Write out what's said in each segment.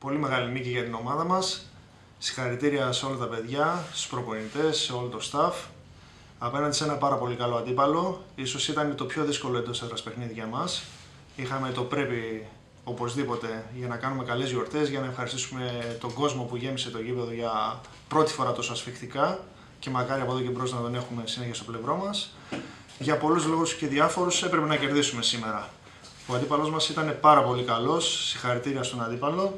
Πολύ μεγάλη νίκη για την ομάδα μας. Συγχαρητήρια σε όλα τα παιδιά, στους προπονητές, σε όλο το staff. Απέναντι σε ένα πάρα πολύ καλό αντίπαλο. Ίσως ήταν το πιο δύσκολο εντός έδρας παιχνίδι για μας. Είχαμε το πρέπει οπωσδήποτε για να κάνουμε καλές γιορτές, για να ευχαριστήσουμε τον κόσμο που γέμισε το γήπεδο για πρώτη φορά τόσο ασφιχτικά και μακάρι από εδώ και μπρος να τον έχουμε συνέχεια στο πλευρό μας. Για πολλούς λόγους και διάφορους έπρεπε να κερδίσουμε σήμερα. Ο αντίπαλος μας ήταν πάρα πολύ καλός, συγχαρητήρια στον αντίπαλο.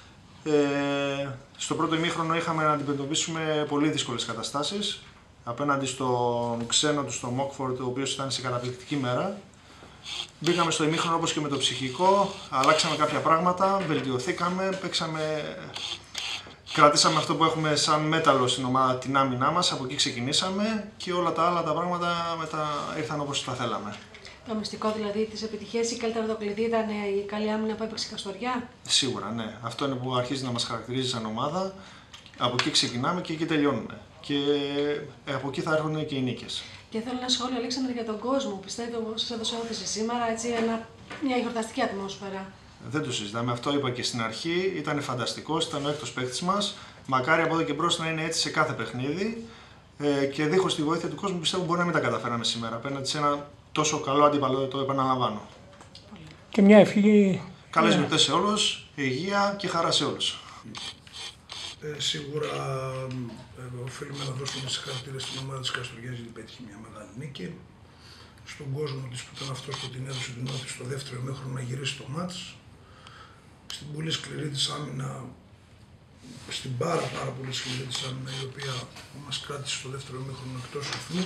Στο πρώτο ημίχρονο είχαμε να αντιμετωπίσουμε πολύ δύσκολες καταστάσεις. Απέναντι στον ξένο του, στον Μόκφορντ, ο οποίος ήταν σε καταπληκτική μέρα. Μπήκαμε στο ημίχρονο όπως και με το ψυχικό, αλλάξαμε κάποια πράγματα, βελτιωθήκαμε, κρατήσαμε αυτό που έχουμε σαν μέταλλο στην ομάδα, την άμυνά μας, από εκεί ξεκινήσαμε και όλα τα άλλα τα πράγματα μετά ήρθαν όπως τα θέλαμε. Το μυστικό δηλαδή της επιτυχίας ή καλύτερα το κλειδί ήταν η καλή άμυνα που έπαιξε η Καστοριά. Σίγουρα, ναι. Αυτό είναι που αρχίζει να μας χαρακτηρίζει σαν ομάδα. Από εκεί ξεκινάμε και εκεί τελειώνουμε. Και από εκεί θα έρχονται και οι νίκες. Και θέλω ένα σχόλιο, Αλέξανδρε, για τον κόσμο. Πιστεύω σας έδωσε όθηση σήμερα, έτσι, μια γιορταστική ατμόσφαιρα. Δεν το συζητάμε. Αυτό είπα και στην αρχή. Ήταν φανταστικός, ήταν ο έκτος παίκτης μας. Μακάρι από εδώ και μπρος να είναι έτσι σε κάθε παιχνίδι. Και δίχως τη βοήθεια του κόσμου πιστεύω μπορεί να μην τα καταφέραμε σήμερα. Απέναντι σε ένα τόσο καλό αντίπαλο, το επαναλαμβάνω. Και μια ευχή. Καλές γιορτές σε όλους, υγεία και χαρά σε όλους. Σίγουρα οφείλουμε να δώσουμε συγχαρητήρια στην ομάδα της Καστοριάς γιατί πέτυχε μια μεγάλη νίκη. Στον κόσμο της που ήταν αυτός που την έδωσε την όθηση στο δεύτερο ημίχρονο να γυρίσει το μάτς. Στην πολύ σκληρή της άμυνα, στην πάρα πολύ σκληρή της άμυνα η οποία μας κράτησε στο δεύτερο ημίχρονο εκτός ρυθμού.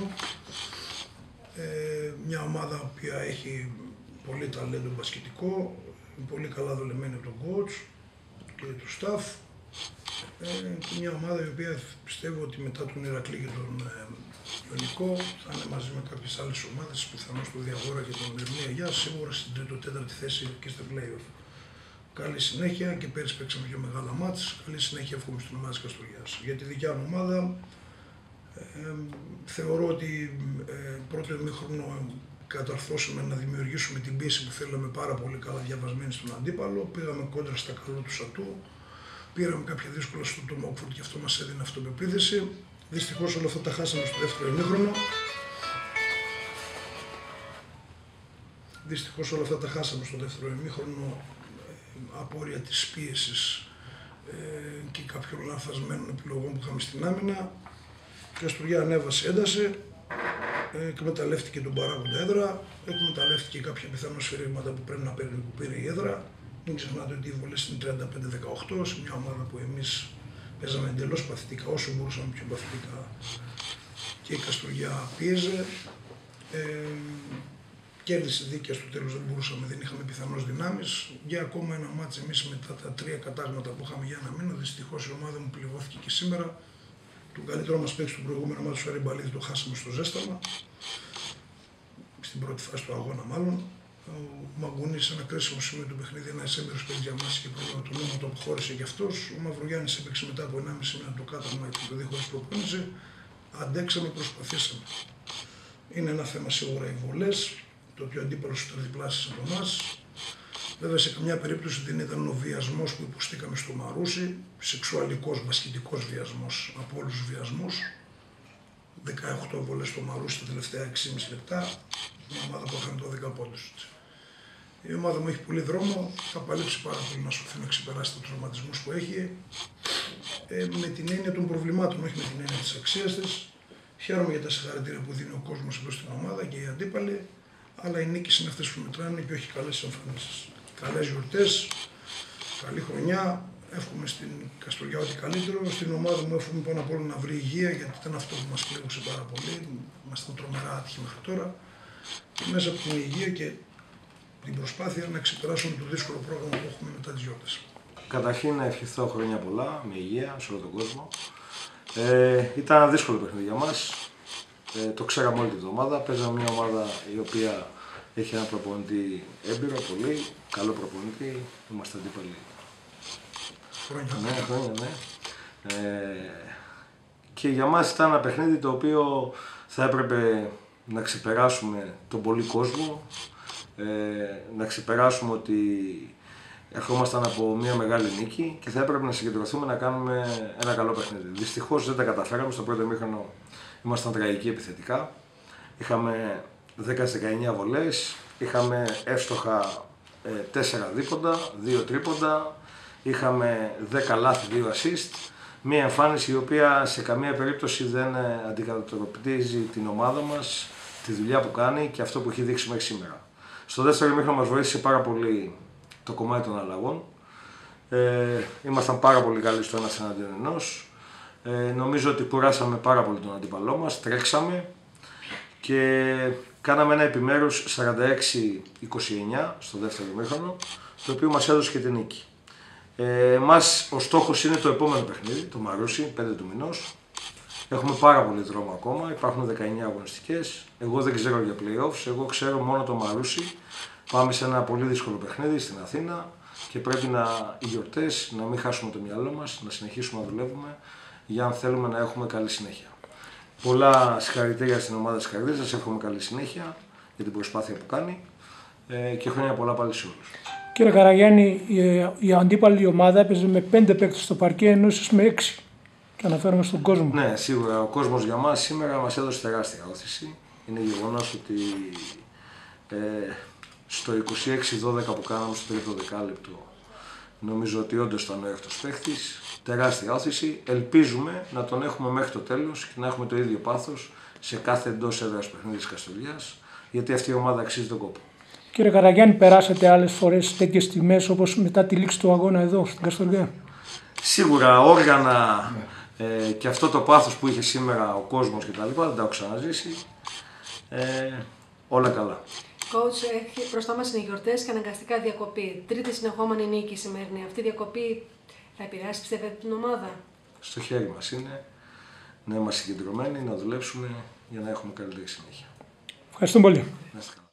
Μια ομάδα που έχει πολύ ταλέντο μπασκετικό, πολύ καλά δουλεμένη από τον coach και το staff. Και μια ομάδα η οποία πιστεύω ότι μετά τον Ηρακλή και τον Ιωνικό θα είναι μαζί με κάποιες άλλες ομάδες, πιθανώς το Διαγόρα και τον Ερμία Αγιά, σίγουρα στην τρίτο-τέταρτη θέση και στα play-off. Καλή συνέχεια και πέρυσι παίξαμε πιο μεγάλα μάτς. Καλή συνέχεια εύχομαι στην ομάδα της Καστοριάς. Για τη δικιά μου ομάδα θεωρώ ότι πρώτο ημίχρονο καταρθώσαμε να δημιουργήσουμε την πίεση που θέλαμε πάρα πολύ καλά διαβασμένη στον αντίπαλο. Πήγαμε κόντρα στα καλό του Σατού. Πήραμε κάποια δύσκολα στο Μόκφορντ και αυτό μας έδινε αυτοπεποίθηση. Δυστυχώς όλα αυτά τα χάσαμε στο δεύτερο ημίχρονο. Απόρρια της πίεσης και κάποιων λανθασμένων επιλογών που είχαμε στην άμυνα. Η Καστοριά ανέβασε ένταση, εκμεταλλεύτηκε τον παράγοντα έδρα, εκμεταλλεύτηκε κάποια πιθανό σφυρίγματα που πρέπει να παίρνει που πήρε η έδρα. Μην ξεχνάτε ότι οι βολές είναι 35-18 σε μια ομάδα που εμείς παίζαμε εντελώς παθητικά, όσο μπορούσαμε πιο παθητικά και η Καστοριά πίεζε. Κέρδισε δίκαια στο τέλος, δεν μπορούσαμε, δεν είχαμε πιθανώς δυνάμεις. Για ακόμα ένα μάτς εμείς μετά τα 3 κατάγματα που είχαμε για ένα μήνα, δυστυχώς η ομάδα μου πληγώθηκε και σήμερα. Τον καλύτερο μας παίκτη του προηγούμενου μάτς, του Αριμπαλίδη, το χάσαμε στο ζέσταμα. Στην πρώτη φάση του αγώνα μάλλον. Ο Μαγκουνής σε ένα κρίσιμο σημείο του παιχνίδι, ένα έμπειρος παίκτης για μας και το νόμο το αποχώρησε και αυτός. Ο Μαυρογιάννης έπαιξε μετά από 1,5 μήνα το κάταγμα και το δίχως προπόνηση. Αντέξαμε, προσπαθήσαμε. Είναι ένα θέμα σίγουρα οι βολές, το ότι ο αντίπαλος ήταν διπλάσιας από εμάς. Βέβαια σε καμιά περίπτωση δεν ήταν ο βιασμός που υποστήκαμε στο Μαρούσι, σεξουαλικός, μπασκετικός βιασμός από όλους τους βιασμούς. 18 βολές στο Μαρούσι τα τελευταία 6,5 λεπτά, μια ομάδα που έκανε 12 πόντους. Η ομάδα μου έχει πολύ δρόμο, θα παλέψει πάρα πολύ να σωθεί να ξεπεράσει τους τραυματισμούς που έχει, με την έννοια των προβλημάτων, όχι με την έννοια της αξίας της. Χαίρομαι για τα συγχαρητήρια που δίνει ο κόσμος εδώ στην ομάδα και οι αντίπαλοι, αλλά οι νίκες είναι αυτές που μετράνε και όχι καλές εμφανίσεις. Καλές γιορτές, καλή χρονιά. Εύχομαι στην Καστοριά ό,τι καλύτερο. Στην ομάδα μου εύχομαι πάνω απ' όλα να βρει υγεία, γιατί ήταν αυτό που μας πλήγωσε πάρα πολύ. Ήμασταν τρομερά άτυχοι μέχρι τώρα. Και μέσα από την υγεία και την προσπάθεια να ξεπεράσουμε το δύσκολο πρόγραμμα που έχουμε μετά τις γιορτές. Καταρχήν να ευχηθώ χρόνια πολλά, με υγεία σε όλο τον κόσμο. Ήταν ένα δύσκολο παιχνίδι για μας. Το ξέραμε όλη την εβδομάδα. Παίζαμε μια ομάδα η οποία έχει ένα προπονητή έμπειρο, πολύ καλό προπονητή. Είμαστε αντίπαλοι. Χρόνια, ναι. Και για μας ήταν ένα παιχνίδι το οποίο θα έπρεπε να ξεπεράσουμε τον πολύ κόσμο, να ξεπεράσουμε ότι ερχόμασταν από μια μεγάλη νίκη και θα έπρεπε να συγκεντρωθούμε να κάνουμε ένα καλό παιχνίδι. Δυστυχώς δεν τα καταφέραμε. Στο πρώτο ημίχρονο ήμασταν τραγικοί επιθετικά. Είχαμε 10-19 βολές, είχαμε εύστοχα 4 δίποντα, 2 τρίποντα, είχαμε 10 λάθη, 2 assist. Μια εμφάνιση η οποία σε καμία περίπτωση δεν αντικατοπτρίζει την ομάδα μας, τη δουλειά που κάνει και αυτό που έχει δείξει μέχρι σήμερα. Στο δεύτερο ημίχρονο μας βοήθησε πάρα πολύ το κομμάτι των αλλαγών. Ήμασταν πάρα πολύ καλοί στο ένας εναντίον ενός. Νομίζω ότι κουράσαμε πάρα πολύ τον αντίπαλό μας, τρέξαμε και κάναμε ένα επιμέρους 46-29 στο δεύτερο ημίχρονο, το οποίο μας έδωσε και την νίκη. Μας ο στόχος είναι το επόμενο παιχνίδι, το Μαρούσι, 5 του μηνός. Έχουμε πάρα πολύ δρόμο ακόμα, υπάρχουν 19 αγωνιστικές. Εγώ δεν ξέρω για play-offs, εγώ ξέρω μόνο το Μαρούσι. Πάμε σε ένα πολύ δύσκολο παιχνίδι στην Αθήνα και πρέπει οι γιορτές να μην χάσουμε το μυαλό μας, να συνεχίσουμε να δουλεύουμε για αν θέλουμε να έχουμε καλή συνέχεια. Πολλά συγχαρητήρια στην ομάδα της Καρδίας, σας εύχομαι καλή συνέχεια για την προσπάθεια που κάνει και χρόνια πολλά πάλι σε όλους. Κύριε Καραγιάννη, η αντίπαλη ομάδα έπαιζε με 5 παίκτες στο παρκέ, ενώ εσείς με 6. Και αναφέρομαι στον κόσμο. Ναι, σίγουρα ο κόσμος για μας σήμερα μας έδωσε τεράστια όθηση. Είναι γεγονός ότι στο 26-12 που κάναμε στο τρίτο δεκάλεπτο, νομίζω ότι όντως ήταν ο έκτος παίχτης. Τεράστια όθηση. Ελπίζουμε να τον έχουμε μέχρι το τέλος και να έχουμε το ίδιο πάθος σε κάθε εντός έδρας παιχνίδι της Καστοριάς, γιατί αυτή η ομάδα αξίζει τον κόπο. Κύριε Καραγιάννη, περάσατε άλλες φορές τέτοιες στιγμές όπως μετά τη λήξη του αγώνα εδώ στην Καστοριά? Σίγουρα όργανα και αυτό το πάθος που είχε σήμερα ο κόσμος κτλ. Δεν τα έχω ξαναζήσει. Όλα καλά. Coach, μπροστά μας είναι οι γιορτές και αναγκαστικά διακοπή. Τρίτη συνεχόμενη νίκη σημερινή. Αυτή η διακοπή θα επηρεάσει, πιστεύετε, την ομάδα? Στο χέρι μας είναι να είμαστε συγκεντρωμένοι, να δουλέψουμε για να έχουμε καλύτερη συνέχεια. Ευχαριστώ πολύ.